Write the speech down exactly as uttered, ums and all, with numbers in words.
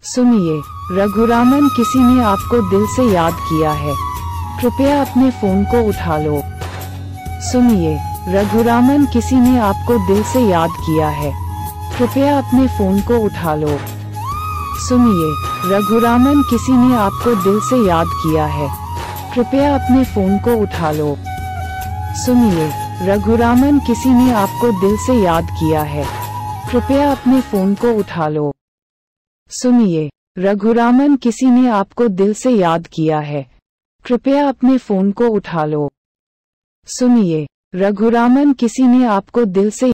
सुनिए, रघुरामन, किसी ने आपको दिल से याद किया है, कृपया अपने फोन को उठा लो। सुनिए, रघुरामन, किसी ने आपको दिल से याद किया है, कृपया अपने फोन को उठा लो। सुनिए, रघुरामन, किसी ने आपको दिल से याद किया है, कृपया अपने फोन को उठा लो। सुनिए, रघुरामन, किसी ने आपको दिल से याद किया है, कृपया अपने फोन को उठा लो। सुनिए, रघुरामन, किसी ने आपको दिल से याद किया है, कृपया अपने फोन को उठा लो। सुनिए, रघुरामन, किसी ने आपको दिल से